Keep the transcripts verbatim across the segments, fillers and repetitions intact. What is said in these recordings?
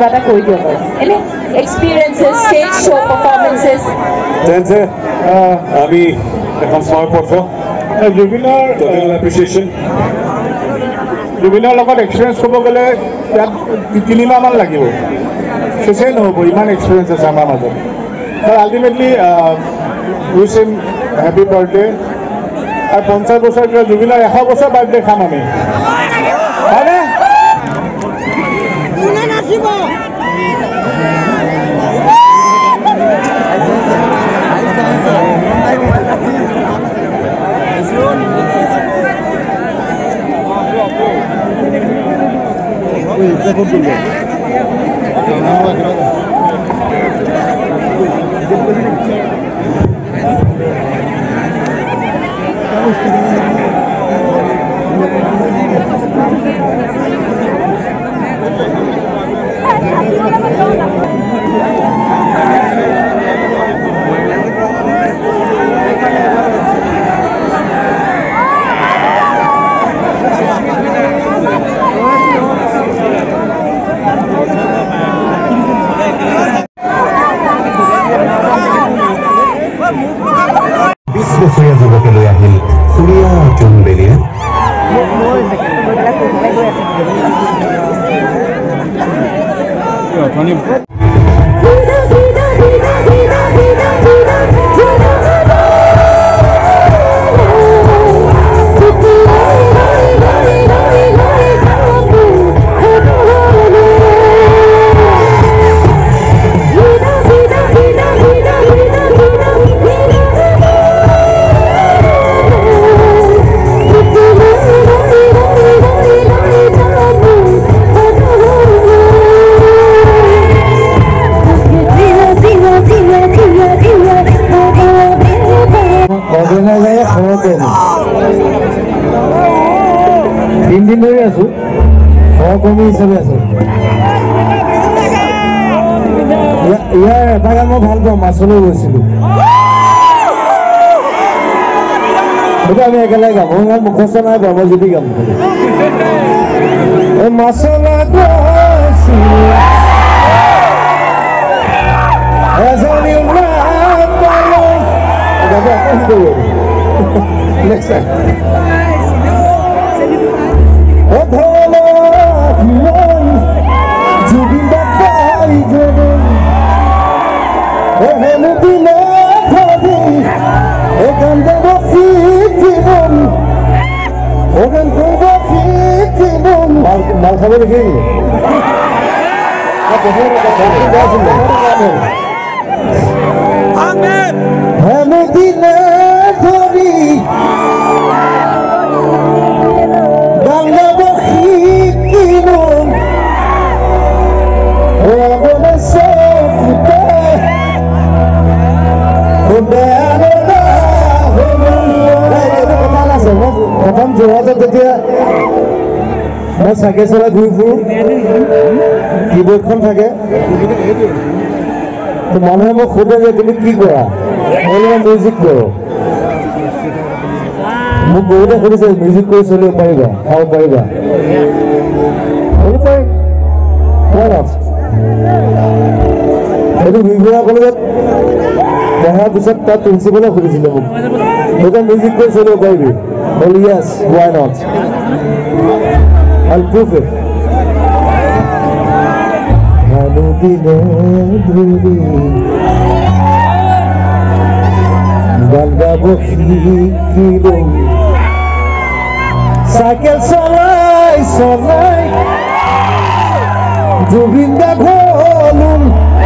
এটা কৰি দিয়ক এনে এক্সপিৰিয়েন্সেস ষ্টেজ শ্ব' পাৰফৰ্মেন্সেস তেন্তে আমি এখন সময় পত্ৰ জুবিনৰ এপ্ৰিচিয়েশ্যন জুবিনৰ লগত এক্সপিৰিয়েঞ্চ ক'ব গ'লে ইয়াত তিনিমাহমান লাগিব শেষেই নহ'ব ইমান এক্সপিৰিয়েঞ্চ আছে আমাৰ মাজত আৰু ultimately wish him happy birthday আৰু পঞ্চাছ বছৰ জুবিনৰ এশ বছৰ বাৰ্থডে খাম আমি হয়নে বছৰীয়া যুৱকে লৈ আহিল সুৰীয়া জোনবেলিয়ে তিনদিন ধৰি আছো সহকৰ্মী হিচাপে আছো ইয়াৰ এটা গান মই ভাল পাওঁ মাছলৈ গৈছিলো সেইটো আমি একেলগে গাম মই ইমান মুখস্থ নাই বাৰু মই যদি গাম মাছলৈ গৈছিলো এজনী next time oh bhola himan jubin babai gone oh helu dile khadi oh gande bokibon oh gande bokibon mal mal khabe dekhi aap bahut amen helu dile khadi প্ৰথম যোৱাতে তেতিয়া মই চাইকেল চলাই ঘূৰি ফুৰো কিবৰ্ডখন থাকে মানুহে মোক সোধে যে তুমি কি কৰা মই মিউজিক কৰোঁ মোক বহুতে সুধিছে মিউজিক কৰি চলিব পাৰিবা খাব পাৰিবা এইটো বিহুৱা কলেজত পঢ়াৰ পিছত তাত প্ৰিন্সিপালে সুধিছিলে মোক তই মিউজিক কৰি চলিব পাৰিবি Well, yes, why not? I'll prove it. Cycle solai solai Jubinda gholum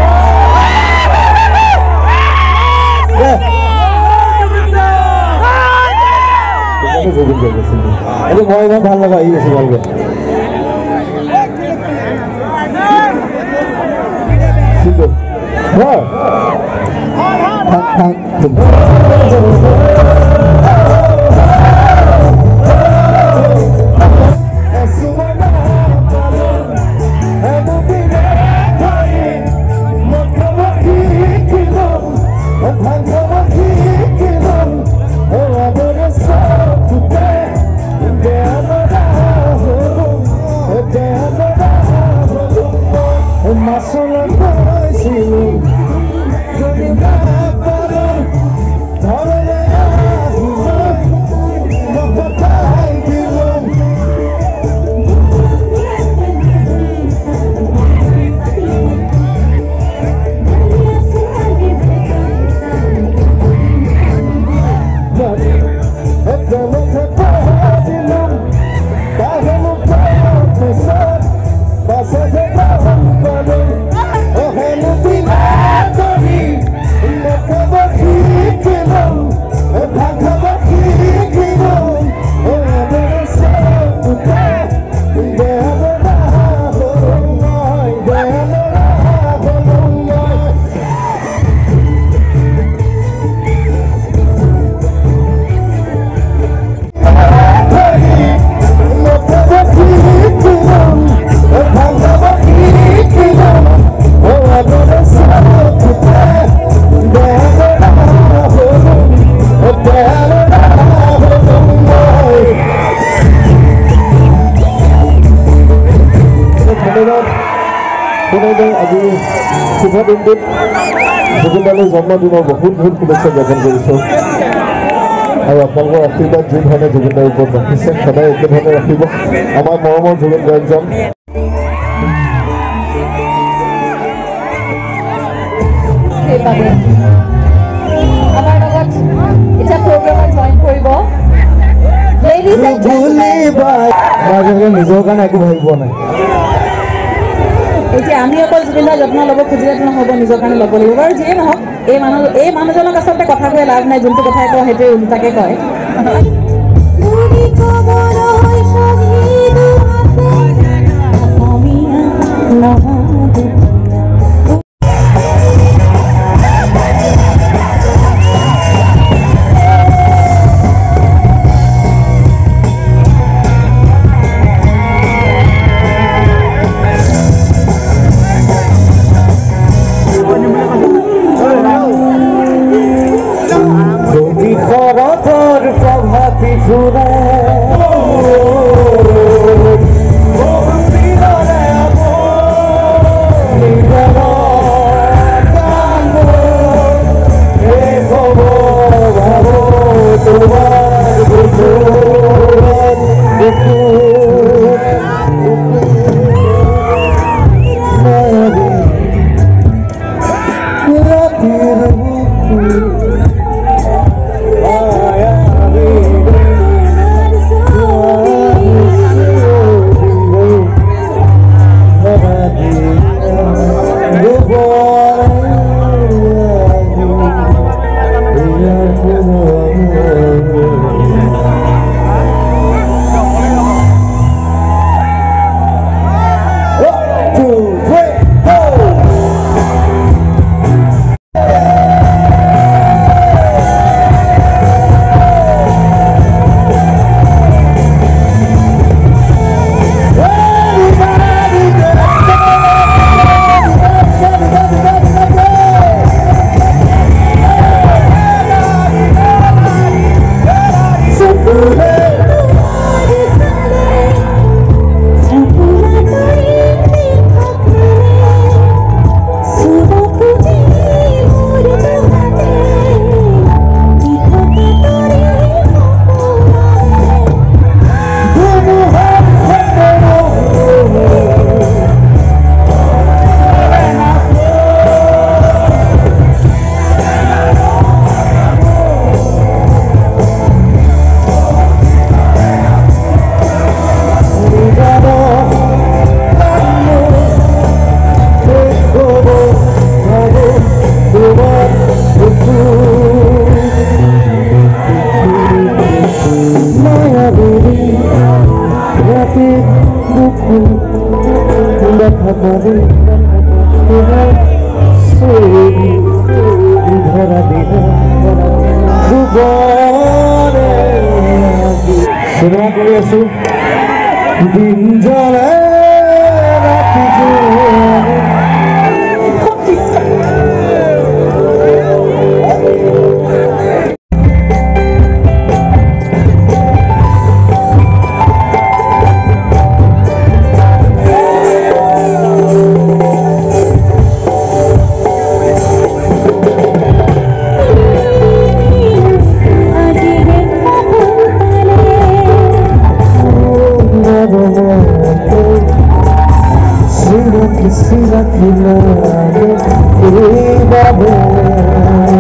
itu mau yang ভাল লগা এই আছে ভালকে সিটো হ্যাঁ থাক থাক আজি শুভ দিনটোত জুবিনদালৈ জন্মদিনৰ বহুত বহুত শুভেচ্ছা জ্ঞাপন কৰিছোঁ আৰু আপোনালোকৰ আশীৰ্বাদ যি ধৰণে জুবিনদাৰ ওপৰত ৰাখিছে সদায় একেধৰণে ৰাখিব আমাৰ মৰমৰ জুবিন গাৰ্গজন আমাৰ লগত এটা প্ৰগ্ৰামত জইন কৰিব নিজৰ কাৰণে একো ভাবি পোৱা নাই এতিয়া আমি অকল জুবিনদাৰ যত্ন ল'ব খুজিলেতো নহ'ব নিজৰ কাৰণে ল'ব লাগিব বাৰু যিয়ে নহওক এই মানুহ এই মানুহজনক আচলতে কথা কৈ লাভ নাই যোনটো কথাই কওঁ সেইটোৱে ওলোটাকে কয় চিনেমা কৰি আছো দিন জ্বলে ৰাতি किसी रखिला